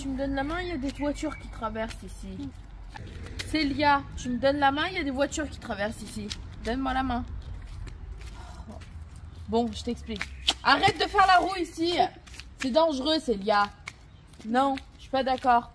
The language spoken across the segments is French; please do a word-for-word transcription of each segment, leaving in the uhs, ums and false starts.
tu me donnes la main, il y a des voitures qui traversent ici. Célia, tu me donnes la main, il y a des voitures qui traversent ici. Donne-moi la main. Bon, je t'explique. Arrête de faire la roue ici. C'est dangereux, Célia. Non, je suis pas d'accord.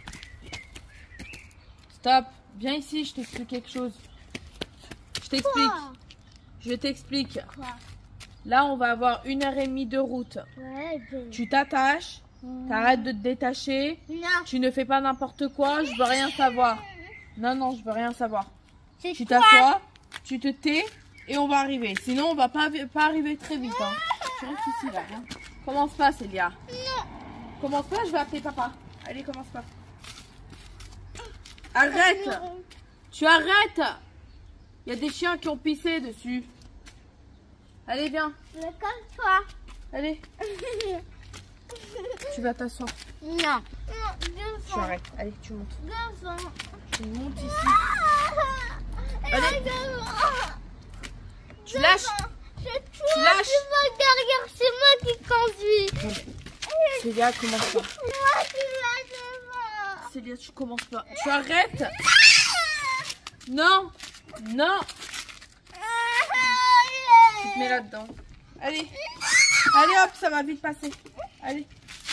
Stop. Viens ici, je t'explique quelque chose. Je t'explique. Je t'explique. Là, on va avoir une heure et demie de route. Ouais, ben... Tu t'attaches. Mmh. T'arrêtes de te détacher. Non. Tu ne fais pas n'importe quoi. Je veux rien savoir. Non, non, je veux rien savoir. Tu toi. t'assois, tu te tais et on va arriver. Sinon, on va pas, pas arriver très vite. Hein. Tu restes ici, là. Hein. Commence pas, Célia. Non. Commence pas, je vais appeler papa. Allez, commence pas. Arrête. Non. Tu arrêtes. Il y a des chiens qui ont pissé dessus. Allez, viens. Mais comme toi. Allez. Tu vas t'asseoir. Non. Non, tu arrêtes. Allez, tu montes. Devant. Tu montes ici. Ah, allez. devant. Tu lâches. Je toi, tu lâches. Tu vas derrière, c'est moi qui conduis. Célia, commence pas. Moi qui vas devant. Célia, tu commences pas. Tu arrêtes. Non. Non. Tu te mets là-dedans. Allez. Allez hop, ça va vite passer. Allez.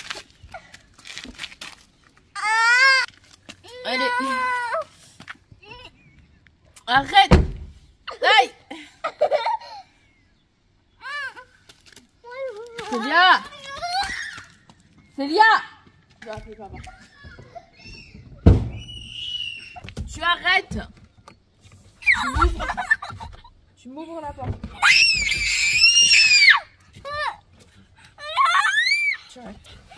Allez. Arrête. Aïe. Célia. Célia. Je vais appeler papa. Tu arrêtes. Tu m'ouvres. Tu m'ouvres la porte. Tu arrêtes.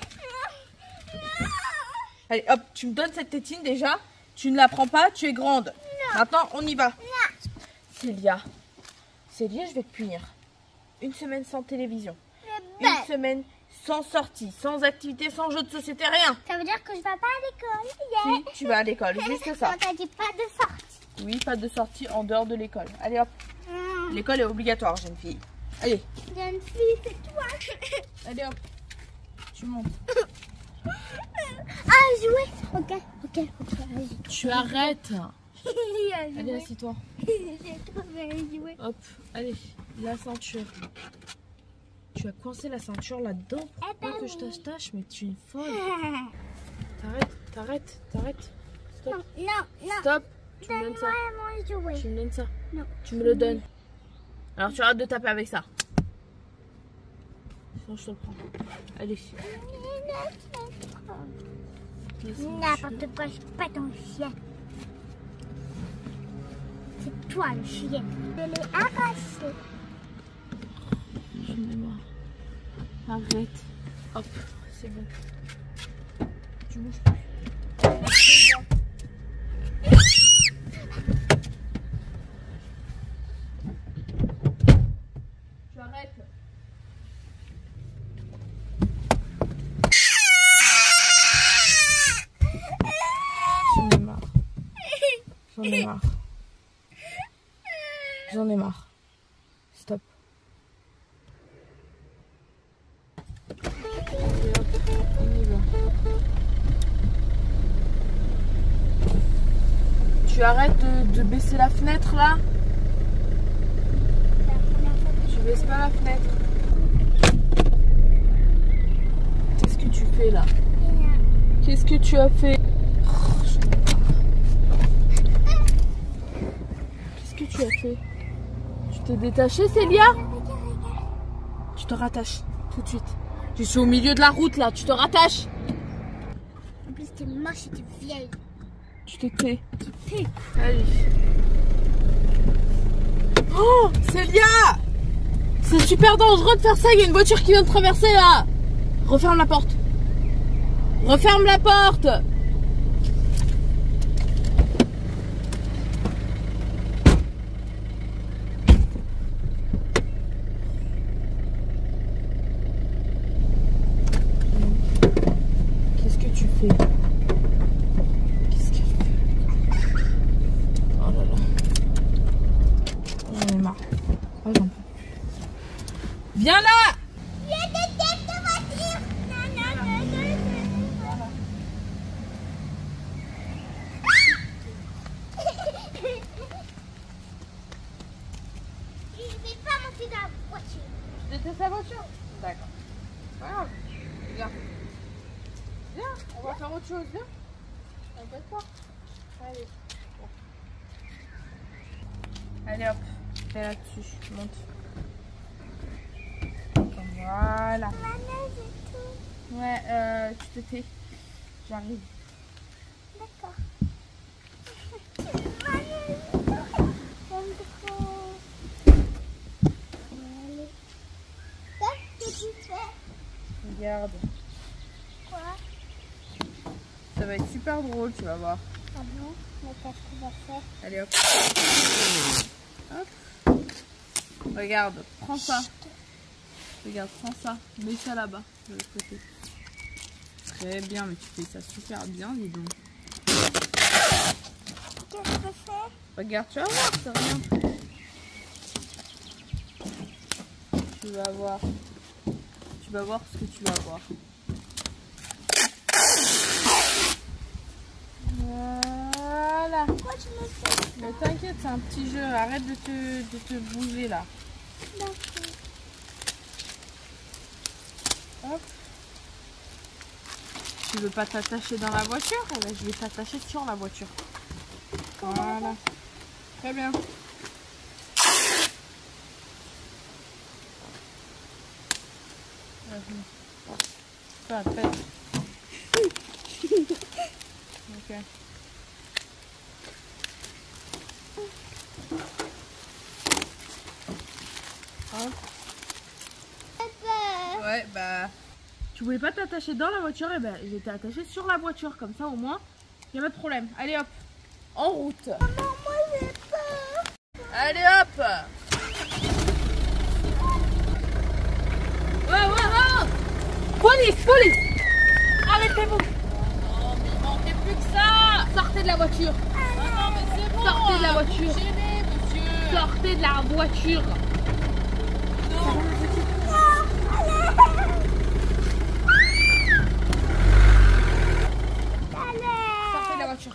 Allez, hop, tu me donnes cette tétine déjà. Tu ne la prends pas, tu es grande. Non. Maintenant, on y va. Non. Célia. Célia, je vais te punir. Une semaine sans télévision. Une semaine sans sortie, sans activité, sans jeu de société, rien. Ça veut dire que je ne vais pas à l'école. Yeah. Si, tu vas à l'école, juste ça. On t'a dit pas de sortie. Oui, pas de sortie en dehors de l'école. Allez, hop. Mm. L'école est obligatoire, jeune fille. Allez. Jeune fille, c'est toi. Allez, hop. Tu montes. Ah, jouer. Ok, ok, ok. Allez. Tu arrêtes. Allez, assis-toi. J'ai trop bien joué. Hop, allez, la ceinture. Tu as coincé la ceinture là-dedans. Pourquoi eh ben que oui. je t'attache? Mais tu es une folle. T'arrêtes, t'arrêtes, t'arrêtes. Stop. Non, non, non. Stop. Tu me donnes ça. Tu me donnes ça. Non. Tu me le donnes. Alors tu arrêtes de taper avec ça. Sinon je te le prends. Allez. N'importe quoi, je suis pas ton chien. C'est toi le chien. Je l'ai arraché. J'en ai marre. Arrête. Hop, c'est bon. Tu bouges plus. Tu arrêtes. J'en ai marre. J'en ai marre. J'en ai marre. Stop. Tu arrêtes de, de baisser la fenêtre là. Tu baisses pas la fenêtre. Qu'est-ce que tu fais là? Qu'est-ce que tu as fait? Qu'est-ce que tu as fait? Tu t'es détachée, Célia? Tu te rattaches tout de suite. Je suis au milieu de la route là, tu te rattaches. En plus t'es moche et t'es vieille. Tu te tais. Tu tais. Allez. Oh, Célia! C'est super dangereux de faire ça, il y a une voiture qui vient de traverser là. Referme la porte. Referme la porte. Qu'est-ce que tu fais? Qu'est-ce qu'elle fait? Oh là là. J'en ai marre. Oh, j'en peux plus. Viens là! Il y a des têtes de voiture. Non, non, non, non, non. voiture? D'accord. Voilà. Viens. Viens, on va faire autre chose. Viens. T'inquiète pas. Allez. Allez hop. T'es là-dessus. Monte. Voilà. Ouais, euh, tu te tais. J'arrive. D'accord. Qu'est-ce que tu fais? Regarde. Quoi? Ça va être super drôle, tu vas voir. Ah bon? Mais qu'est-ce que tu vas faire? Allez hop. Hop. Regarde, prends ça. Regarde, prends ça. Mets ça là-bas, de l'autre côté. Très bien, mais tu fais ça super bien, dis donc. Qu'est-ce que je fais? Regarde, tu vas voir, c'est rien. Tu vas voir. Tu vas voir ce que tu vas voir. Voilà. Pourquoi tu me fais ça? Mais t'inquiète, c'est un petit jeu. Arrête de te, de te bouger là. D'accord. Hop. Tu veux pas t'attacher dans la voiture? Eh ben, je vais t'attacher sur la voiture. Voilà. Très bien. Fais la tête. Ok. Hop. Ouais, bah... Tu voulais pas t'attacher dans la voiture, et ben j'étais attachée sur la voiture, comme ça au moins, il n'y a pas de problème. Allez hop, en route. Maman, moi j'ai peur. Allez hop. Ouais, ouais, ouais. Police, police. Arrêtez-vous. Non, mais il manquait plus que ça. Sortez de la voiture. Ah non, mais c'est bon. Sortez de la voiture. Gêné, monsieur. Sortez de la voiture. Non. Sortez de la voiture.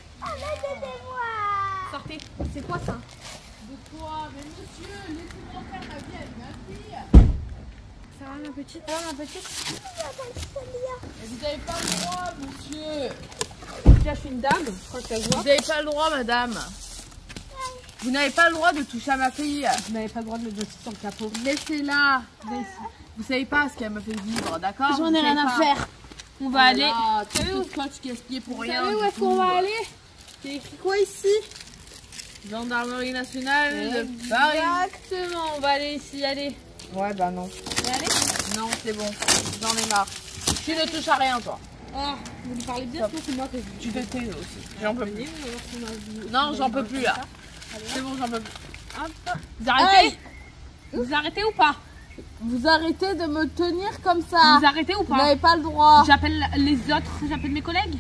Sortez. C'est quoi ça? De quoi? Mais monsieur, laissez-moi faire ma vie avec ma fille. Ça va ma petite? Ça va ma petite? Mais vous n'avez pas le droit, monsieur. Tiens, je suis une dame. Je crois que ça se voit. Vous n'avez pas le droit, madame. Vous n'avez pas le droit de toucher à ma fille. Vous n'avez pas le droit de me jeter sur le capot. Laissez-la. Vous savez pas ce qu'elle me fait vivre, d'accord? J'en ai rien à faire. On va aller. Tu sais où scotch gaspillé pour rien. Vous savez où est-ce qu'on va aller? C'est écrit quoi ici? Gendarmerie nationale de Paris. Exactement, on va aller ici, allez. Ouais, bah non. Allez. Non, c'est bon. J'en ai marre. Tu ne touches à rien, toi. Oh, vous lui parlez bien, sinon c'est moi que je Tu te tais aussi. J'en peux plus. vous. Non, j'en peux plus là. C'est bon, j'en peux plus. Hop. Vous arrêtez? Hey. Vous arrêtez ou pas? Vous arrêtez de me tenir comme ça. Vous arrêtez ou Vous pas? n'avez pas le droit. J'appelle les autres, j'appelle mes collègues.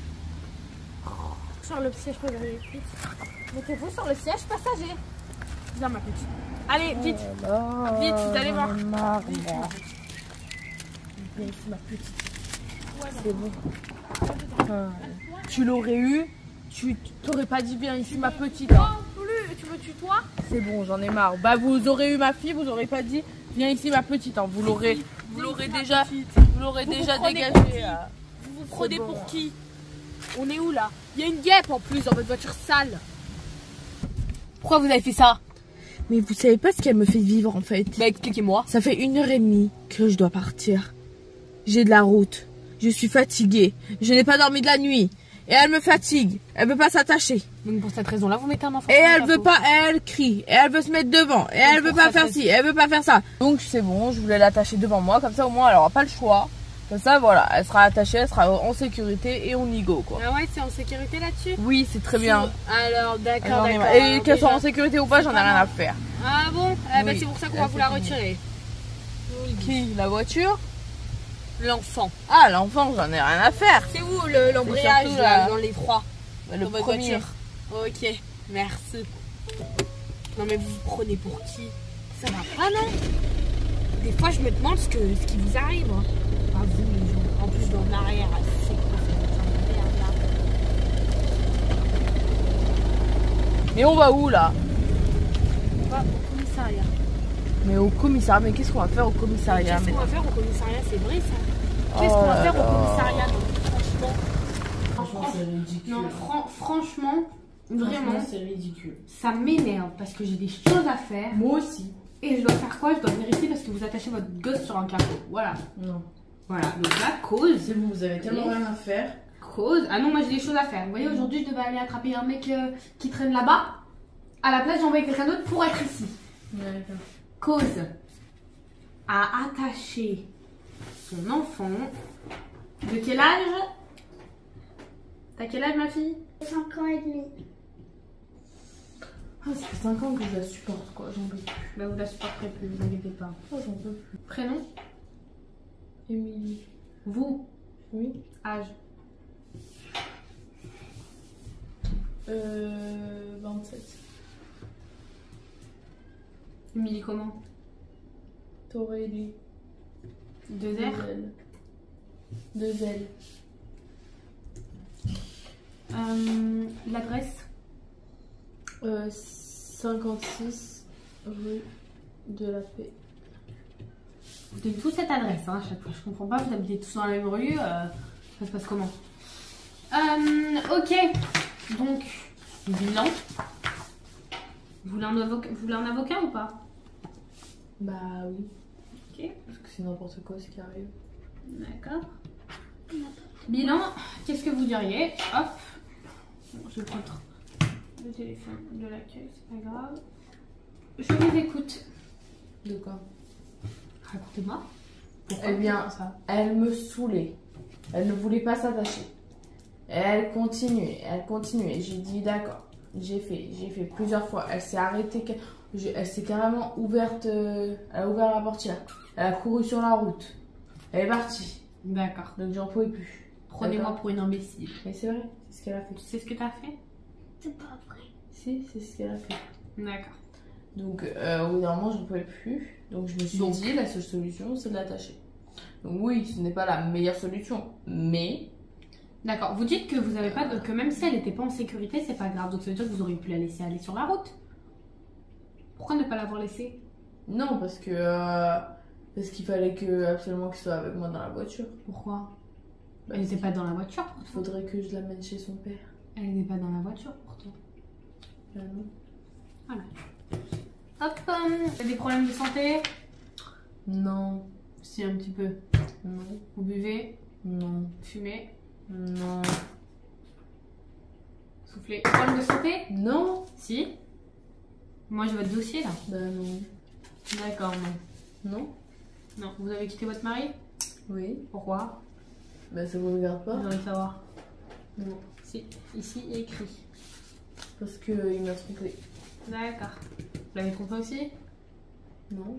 Sur le siège passager. Mettez-vous sur le siège passager. Viens ma petite. Allez, vite. Vite, vous allez voir. Vite. Viens ici ma petite. C'est bon. Ah. Tu l'aurais eu, tu t'aurais pas dit bien ici ma petite. Hein. Non plus, tu me tutoies? C'est bon, j'en ai marre. Bah vous aurez eu ma fille, vous aurez pas dit viens ici ma petite. Hein. Vous l'aurez, vous l'aurez déjà, vous l'aurez déjà dégagé. Vous vous prenez bon. pour qui? On est où là? Il y a une guêpe en plus dans votre voiture sale. Pourquoi vous avez fait ça? Mais vous savez pas ce qu'elle me fait vivre en fait. Bah expliquez-moi. Ça fait une heure et demie que je dois partir. J'ai de la route. Je suis fatiguée. Je n'ai pas dormi de la nuit. Et elle me fatigue. Elle veut pas s'attacher. Donc pour cette raison-là, vous mettez un enfant. Et elle veut pas, elle crie. Et elle veut se mettre devant. Et elle veut pas faire ci. Elle veut pas faire ça. Donc c'est bon, je voulais l'attacher devant moi. Comme ça au moins elle aura pas le choix. Comme ça voilà, elle sera attachée, elle sera en sécurité et on y go quoi. Ah ouais, c'est en sécurité là-dessus? Oui, c'est très bien. Alors d'accord, J'en ai d'accord. marre. Et Alors, qu'elle soit déjà- en sécurité ou pas, j'en ai rien à faire. Ah bon? Ah bah Oui. c'est pour ça qu'on Là, va vous la c'est fini. retirer. Qui? La voiture? L'enfant. Ah l'enfant, j'en ai rien à faire. C'est où le- l'embrayage surtout là, la- dans les trois? Le Dans votre premier. voiture. Ok, merci. Non mais vous vous prenez pour qui? Ça va pas non? Des fois je me demande ce, que, ce qui vous arrive. Hein. Ah, vous les gens. En plus dans l'arrière, c'est quoi cette putain de merde là? Mais on va où là? On va au commissariat. Mais au commissariat, mais qu'est-ce qu'on va faire au commissariat? Qu'est-ce qu'on va faire au commissariat? C'est vrai ça. Qu'est-ce Oh qu'on va là faire là. au commissariat? non, Franchement. Franchement, c'est ridicule. Non, fran- franchement, vraiment, Franchement, c'est ridicule. ça m'énerve parce que j'ai des choses à faire. Moi aussi. Et je dois faire quoi? Je dois venir ici parce que vous attachez votre gosse sur un capot. Voilà. Non. Voilà. Donc là, cause. C'est vous, vous avez tellement rien à faire. Cause. Ah non, moi j'ai des choses à faire. Vous voyez, aujourd'hui, je devais aller attraper un mec euh, qui traîne là-bas. À la place, j'ai envoyé quelqu'un d'autre pour être ici. D'accord. Cause a attaché son enfant. De quel âge? T'as quel âge, ma fille? cinq ans et demi. Ah, ça fait cinq ans que je la supporte, quoi. J'en peux plus. Bah, vous la supporterez plus, vous inquiétez pas. Oh, j'en peux plus. Prénom? Émilie. Vous? Oui. Âge? Euh. vingt-sept. Émilie comment? Torelli. Deux Deux R? L. Deux L. Euh, L'adresse? Euh, cinquante-six rue de la Paix. Vous donnez tous cette adresse, hein, à chaque fois. Je comprends pas, vous habitez tous dans la même rue. euh, ça se passe comment? euh, Ok. Donc, bilan. Vous voulez un avocat, vous voulez un avocat ou pas? Bah oui. Ok. Parce que c'est n'importe quoi ce qui arrive. D'accord. Bilan, qu'est-ce que vous diriez? Hop. Bon, je vais prendre le téléphone de l'accueil, c'est pas grave. Je vous écoute. De quoi? Racontez-moi. Eh bien, ça? elle me saoulait. Elle ne voulait pas s'attacher. Et elle continuait, elle continuait. J'ai dit d'accord. J'ai fait, j'ai fait plusieurs fois. Elle s'est arrêtée. je- Elle s'est carrément ouverte. euh, Elle a ouvert la portière. Elle a couru sur la route. Elle est partie. D'accord. Donc j'en pouvais plus. Prenez-moi D'accord. pour une imbécile. Mais c'est vrai, c'est ce qu'elle a fait. Tu sais ce que t'as fait? C'est pas vrai. Si, c'est ce qu'elle a fait. D'accord. Donc euh, au bout d'un moment, je ne pouvais plus. Donc je me suis Donc. dit, la seule solution, c'est de l'attacher. Donc oui, ce n'est pas la meilleure solution. Mais D'accord. Vous dites que vous avez pas de... que même si elle n'était pas en sécurité, c'est pas grave. Donc ça veut dire que vous auriez pu la laisser aller sur la route. Pourquoi ne pas l'avoir laissée? non, parce que euh, parce qu'il fallait que absolument qu'elle soit avec moi dans la voiture. Pourquoi? Bah, Elle n'était pas dans la voiture Il pourtant. faudrait que je l'amène chez son père. Elle n'était pas dans la voiture pourtant. Ah non. Voilà. Hop. hum, T'as des problèmes de santé? Non, Si, un petit peu. non, Vous buvez? non, Fumez? non, Soufflez? Problème de santé? non. Si. Moi j'ai votre dossier là. Bah non. D'accord, non. Non. Non. Vous avez quitté votre mari? Oui. Pourquoi? Bah ça vous regarde pas. Vous voudriez savoir. Non. Si. Ici il est écrit. Parce que euh, il m'a trompé. D'accord. Vous l'avez trompé aussi? Non.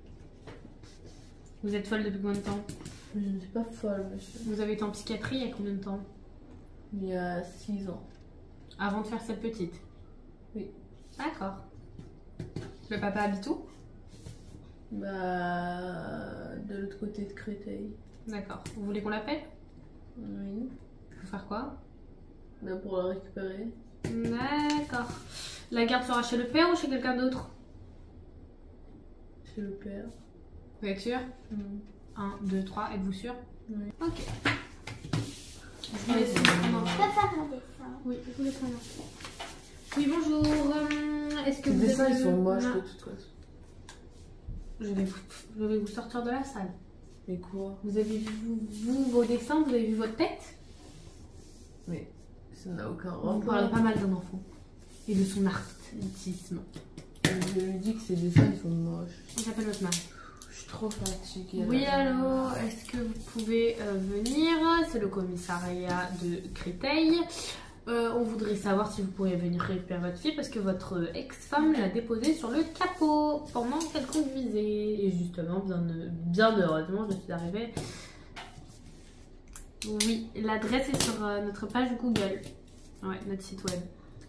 Vous êtes folle depuis combien de temps? Je ne suis pas folle, monsieur. Vous avez été en psychiatrie il y a combien de temps? Il y a six ans. Avant de faire cette petite? Oui. D'accord. Le papa habite où? Bah de l'autre côté de Créteil. D'accord. Vous voulez qu'on l'appelle? Oui. Pour faire quoi? Bah pour la récupérer. D'accord. La garde sera chez le père ou chez quelqu'un d'autre? Chez le père. Vous êtes sûr? Mm. un, deux, trois, êtes-vous sûr? Oui. Ok. Je vous laisse prendre. Je peux faire un dessin. Oui, je vous laisse prendre. Oui, bonjour. Euh, Est-ce que Les vous dessins avez ils sont le- moches Non. de toute façon. Je vais, vous, je vais vous sortir de la salle. Mais quoi? Vous avez vu vous, vous, vos dessins? Vous avez vu votre tête? Mais ça n'a aucun Vous rapport. parlez pas mal d'un enfant. Et de son artisme. Je lui dis que ces dessins ils sont moches. J'appelle votre mari. Je suis trop fatiguée. Oui, là. allô, est-ce que vous pouvez euh, venir? C'est le commissariat de Créteil. Euh, on voudrait savoir si vous pourriez venir récupérer votre fille parce que votre ex-femme l'a déposée sur le capot pendant qu'elle conduisait. Et justement, bien, bien heureusement, je suis arrivée. Oui, l'adresse est sur euh, notre page Google. Ouais, notre site web.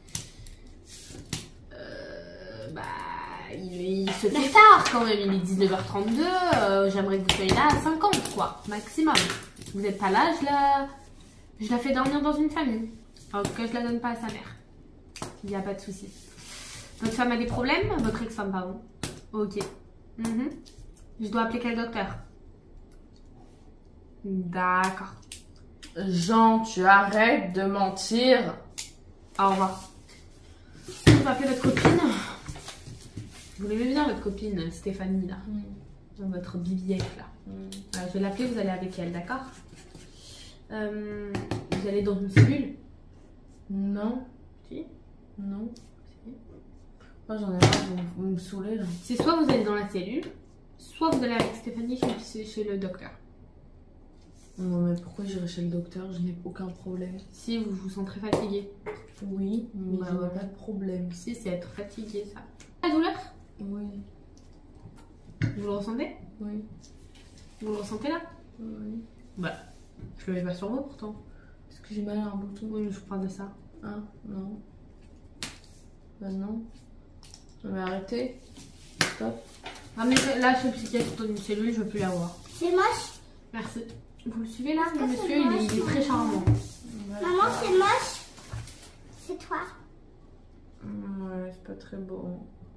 Euh, bah, il, il se fait tard quand même, il est dix-neuf heures trente-deux. euh, J'aimerais que vous soyez là à cinquante, quoi, maximum. Vous n'êtes pas là, je la, je la fais dormir dans une famille. En tout cas, je la donne pas à sa mère. Il n'y a pas de souci. Votre femme a des problèmes? Votre ex-femme, pardon. Ok. Mhm. Je dois appeler quel docteur? D'accord. Jean, tu arrêtes de mentir. Au revoir. Je vais appeler votre copine. Vous l'aimez bien, votre copine Stéphanie, là. Mm. Votre bibiette, là. Mm. Voilà, je vais l'appeler, vous allez avec elle, d'accord? euh, Vous allez dans une cellule? Non. Si. Non. Si. Moi j'en ai marre, vous, vous me saoulez là. C'est soit vous allez dans la cellule, soit vous allez avec Stéphanie chez, chez le docteur. Non mais pourquoi j'irai chez le docteur? Je n'ai aucun problème. Si vous vous sentez fatigué. Oui, mais Bah je n'ai ouais. pas de problème. Si, c'est être fatigué, ça. La douleur? Oui. Vous le ressentez? Oui. Vous le ressentez là? Oui. Bah, je le mets pas sur vous pourtant. Est-ce que j'ai mal à un bouton? Oui, mais je vous parle de ça. Ah, non. Bah non. Je vais arrêter. Stop. Ah mais là, je suis psychiatre dans une cellule, je veux plus la voir. C'est moche. Merci. Vous le suivez là? Est-ce Le que monsieur, c'est il est, moche, il est très charmant. Maman, c'est moche. C'est toi. Ouais, c'est pas très beau.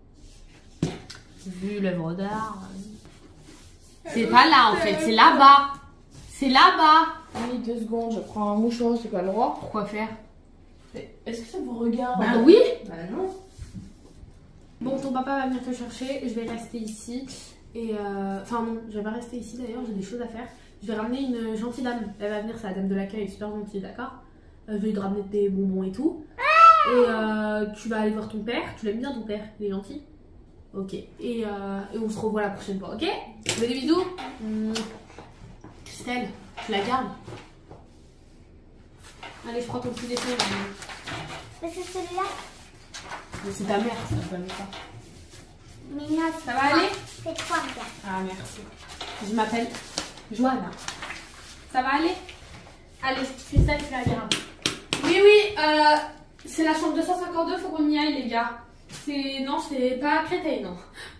Vu l'œuvre d'art. C'est pas là en fait, c'est là-bas. C'est là-bas. Oui, deux secondes, je prends un mouchoir, j'ai pas le droit. Pourquoi faire? Est-ce que ça vous regarde? Bah oui. Bah non. Bon, ton papa va venir te chercher, je vais rester ici. Et euh... Enfin non, je vais pas rester ici d'ailleurs, j'ai des choses à faire. Je vais ramener une gentille dame. Elle va venir, c'est la dame de l'accueil, elle est super gentille, d'accord? euh, Je vais lui ramener des bonbons et tout. Et euh, tu vas aller voir ton père. Tu l'aimes bien ton père? Il est gentil? Ok. Et, euh, et on se revoit la prochaine fois, ok? Tu veux des bisous? Mmh. Christelle, tu la gardes? Allez, je prends ton petit dessin. Mais c'est celui-là. Mais c'est ta mère, ça va pas. Mais non, Ça va aller? c'est toi, regarde. Ah, merci. Je m'appelle Johanna. Ça va aller? Allez, Christelle, tu la gardes. Oui, oui, euh, c'est la chambre deux cent cinquante-deux, faut qu'on y aille, les gars. C'est... Non, c'est pas à Créteil, non.